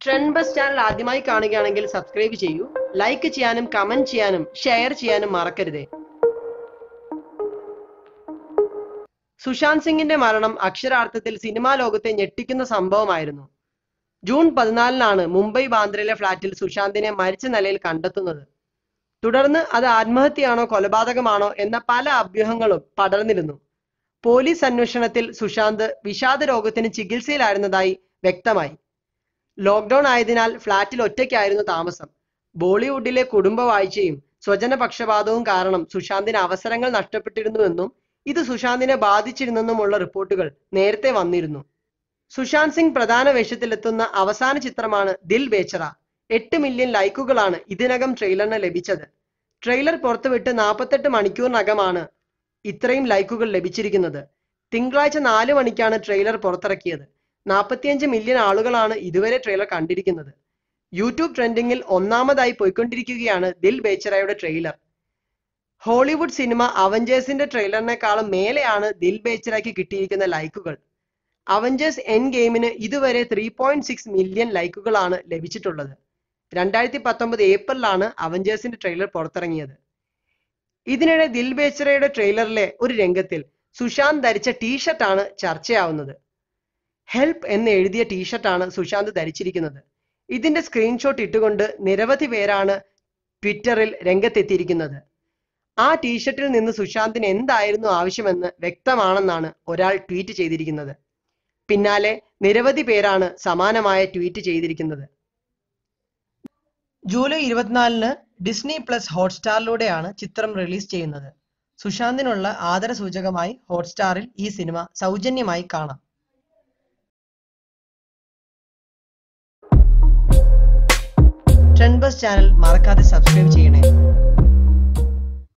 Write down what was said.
Trend buzz channel ആദ്യമായി കാണുകയാണെങ്കിൽ subscribe ചെയ്യൂ, ലൈക്ക് ചെയ്യാനും കമന്റ് ചെയ്യാനും ഷെയർ ചെയ്യാനും മറക്കരുതേ. സുശാന്ത് സിംഗിന്റെ മരണം അക്ഷരാർത്ഥത്തിൽ സിനിമാ ലോകത്തെ ഞെട്ടിക്കുന്ന സംഭവമായിരുന്നു. ജൂൺ 14 മുംബൈ ബാന്ദ്രയിലെ ഫ്ളാറ്റിൽ സുശാന്തിനെ മരിച്ച നിലയിൽ കണ്ടെത്തുന്നത്. തുടർന്ന് അത് ആത്മഹത്യയാണോ കൊലപാതകമാണോ എന്ന പല അഭ്യൂഹങ്ങളും പടർന്നിരുന്നു. പോലീസ് അന്വേഷണത്തിൽ സുശാന്ത് വിഷാദ രോഗത്തിന് ചികിത്സയിലായിരുന്നതായി വ്യക്തമായി. ലോക്ക്ഡൌൺ ആയതിനാൽ ഫ്ളാറ്റിൽ ഒറ്റയ്ക്കായിരുന്നു താമസം. ബോളിവുഡിലെ കുടുംബ വാഴ്ചയും സ്വജനപക്ഷപാതവും കാരണം സുശാന്തിന് അവസരങ്ങൾ നഷ്ടപ്പെട്ടിരുന്നുവെന്നും ഇത് സുശാന്തിനെ ബാധിച്ചിരുന്നെന്നുമുള്ള റിപ്പോർട്ടുകൾ നേരത്തെ വന്നിരുന്നു. സുശാന്ത് സിംഗ് പ്രധാന വേഷത്തിലെത്തുന്ന അവസാന ചിത്രമാണ് ദിൽ ബേച്ചറ. 8 മില്യൺ ലൈക്കുകളാണ് ഇതിനകം ട്രെയിലറിന് ലഭിച്ചത്. ട്രെയിലർ പുറത്തുവിട്ട് 48 മണിക്കൂറിനകമാണ് ഇത്രയും ലൈക്കുകൾ ലഭിച്ചിരിക്കുന്നത്. തിങ്കളാഴ്ച 4 മണിക്കാണ് ട്രെയിലർ പുറത്തിറക്കിയത്. 45 മില്യൺ ആളുകളാണ് ഇതുവരെ ട്രെയിലർ കണ്ടിരിക്കുന്നത്. യൂട്യൂബ് ട്രെൻഡിങ്ങിൽ ഒന്നാമതായി പോയിക്കൊണ്ടിരിക്കുകയാണ് ദിൽ ബേച്ചറയുടെ ട്രെയിലർ. ഹോളിവുഡ് സിനിമ അവഞ്ചേഴ്സിന്റെ ട്രെയിലറിനേക്കാളും മേലെയാണ് ദിൽ ബേച്ചറയ്ക്ക് കിട്ടിയിരിക്കുന്ന ലൈക്കുകൾ. അവഞ്ചേഴ്സ് എൻഡ് ഗെയിമിന് ഇതുവരെ 3.6 മില്യൺ ലൈക്കുകളാണ് ലഭിച്ചിട്ടുള്ളത്. 2019 ഏപ്രിലാണ് അവഞ്ചേഴ്സിന്റെ ട്രെയിലർ പുറത്തിറങ്ങിയത്. ഇതിനിടെ ദിൽ ബേച്ചറയുടെ ട്രെയിലറിലെ ഒരു രംഗത്തിൽ സുശാന്ത് ധരിച്ച ടീഷർട്ടാണ് ചർച്ചയാവുന്നത്. ഹെൽപ്പ് എന്ന് എഴുതിയ ടീഷർട്ടാണ് സുശാന്ത് ധരിച്ചിരിക്കുന്നത്. ഇതിന്റെ സ്ക്രീൻഷോട്ട് ഇട്ടുകൊണ്ട് നിരവധി പേരാണ് ട്വിറ്ററിൽ രംഗത്തെത്തിയിരിക്കുന്നത്. ആ ടീഷർട്ടിൽ നിന്ന് സുശാന്തിന് എന്തായിരുന്നു ആവശ്യമെന്ന് വ്യക്തമാണെന്നാണ് ഒരാൾ ട്വീറ്റ് ചെയ്തിരിക്കുന്നത്. പിന്നാലെ നിരവധി പേരാണ് സമാനമായ ട്വീറ്റ് ചെയ്തിരിക്കുന്നത്. ജൂലൈ 24 ഡിസ്നി പ്ലസ് ഹോട്ട്സ്റ്റാറിലൂടെയാണ് ചിത്രം റിലീസ് ചെയ്യുന്നത്. സുശാന്തിനുള്ള ആദരസൂചകമായി ഹോട്ട്സ്റ്റാറിൽ ഈ സിനിമ സൗജന്യമായി കാണാം. ട്രെൻഡ് ബസ് ചാനൽ മറക്കാതെ സബ്സ്ക്രൈബ് ചെയ്യണേ.